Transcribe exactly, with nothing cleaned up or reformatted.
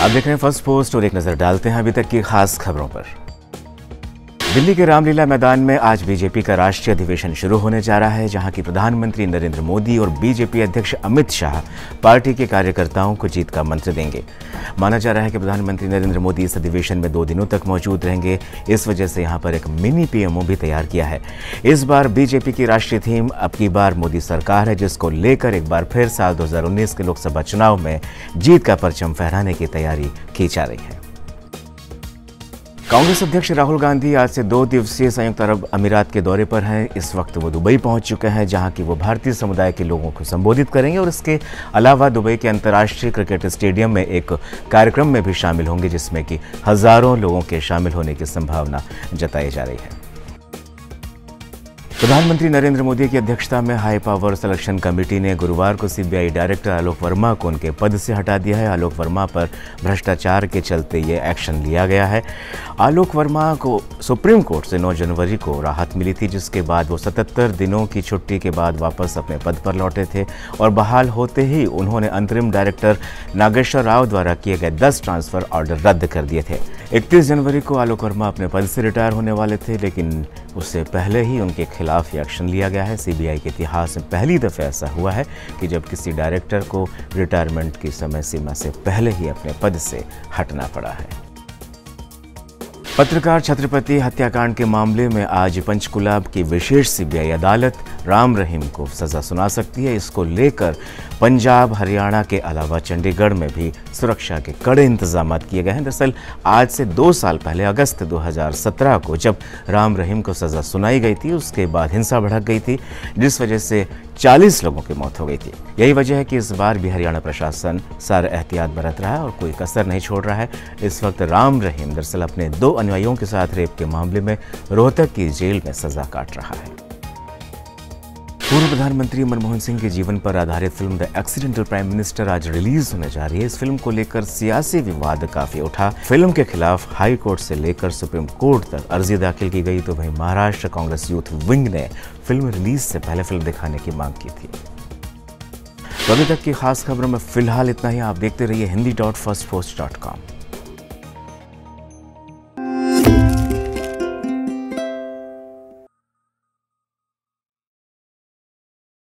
आप देख रहे हैं फर्स्ट पोस्ट और एक नजर डालते हैं अभी तक की खास खबरों पर। दिल्ली के रामलीला मैदान में आज बीजेपी का राष्ट्रीय अधिवेशन शुरू होने जा रहा है, जहां की प्रधानमंत्री नरेंद्र मोदी और बीजेपी अध्यक्ष अमित शाह पार्टी के कार्यकर्ताओं को जीत का मंत्र देंगे। माना जा रहा है कि प्रधानमंत्री नरेंद्र मोदी इस अधिवेशन में दो दिनों तक मौजूद रहेंगे। इस वजह से यहां पर एक मिनी पीएमओ भी तैयार किया है। इस बार बीजेपी की राष्ट्रीय थीम अब की बार मोदी सरकार है, जिसको लेकर एक बार फिर साल दो हजार उन्नीस के लोकसभा चुनाव में जीत का परचम फहराने की तैयारी की जा रही है। कांग्रेस अध्यक्ष राहुल गांधी आज से दो दिवसीय संयुक्त अरब अमीरात के दौरे पर हैं। इस वक्त वो दुबई पहुंच चुके हैं, जहां की वो भारतीय समुदाय के लोगों को संबोधित करेंगे और इसके अलावा दुबई के अंतर्राष्ट्रीय क्रिकेट स्टेडियम में एक कार्यक्रम में भी शामिल होंगे, जिसमें कि हजारों लोगों के शामिल होने की संभावना जताई जा रही है। प्रधानमंत्री नरेंद्र मोदी की अध्यक्षता में हाई पावर सिलेक्शन कमेटी ने गुरुवार को सीबीआई डायरेक्टर आलोक वर्मा को उनके पद से हटा दिया है। आलोक वर्मा पर भ्रष्टाचार के चलते ये एक्शन लिया गया है। आलोक वर्मा को सुप्रीम कोर्ट से नौ जनवरी को राहत मिली थी, जिसके बाद वो सतहत्तर दिनों की छुट्टी के बाद वापस अपने पद पर लौटे थे और बहाल होते ही उन्होंने अंतरिम डायरेक्टर नागेश्वर राव द्वारा किए गए दस ट्रांसफर ऑर्डर रद्द कर दिए थे। इकतीस जनवरी को आलोक वर्मा अपने पद से रिटायर होने वाले थे, लेकिन उससे पहले ही उनके खिलाफ एक्शन लिया गया है। सीबीआई के इतिहास में पहली दफा ऐसा हुआ है कि जब किसी डायरेक्टर को रिटायरमेंट की समय सीमा से पहले ही अपने पद से हटना पड़ा है। पत्रकार छत्रपति हत्याकांड के मामले में आज पंचकुला की विशेष सीबीआई अदालत राम रहीम को सजा सुना सकती है। इसको लेकर पंजाब, हरियाणा के अलावा चंडीगढ़ में भी सुरक्षा के कड़े इंतजाम किए गए हैं। दरअसल आज से दो साल पहले अगस्त दो हज़ार सत्रह को जब राम रहीम को सजा सुनाई गई थी, उसके बाद हिंसा भड़क गई थी, जिस वजह से चालीस लोगों की मौत हो गई थी। यही वजह है कि इस बार भी हरियाणा प्रशासन सारा एहतियात बरत रहा है और कोई कसर नहीं छोड़ रहा है। इस वक्त राम रहीम दरअसल अपने दो अनुयायियों के साथ रेप के मामले में रोहतक की जेल में सजा काट रहा है। पूर्व प्रधानमंत्री मनमोहन सिंह के जीवन पर आधारित film the accidental prime minister आज रिलीज होने जा रही है। इस फिल्म को लेकर सियासी विवाद काफी उठा। फिल्म के खिलाफ हाई कोर्ट से लेकर सुप्रीम कोर्ट तक अर्जी दाखिल की गई, तो वहीं महाराष्ट्र कांग्रेस यूथ विंग ने फिल्म रिलीज से पहले फिल्म दिखाने की मांग की थी। तो अभी तक की खास खबरों में फिलहाल इतना ही। आप देखते रहिए Hindi dot Firstpost dot com.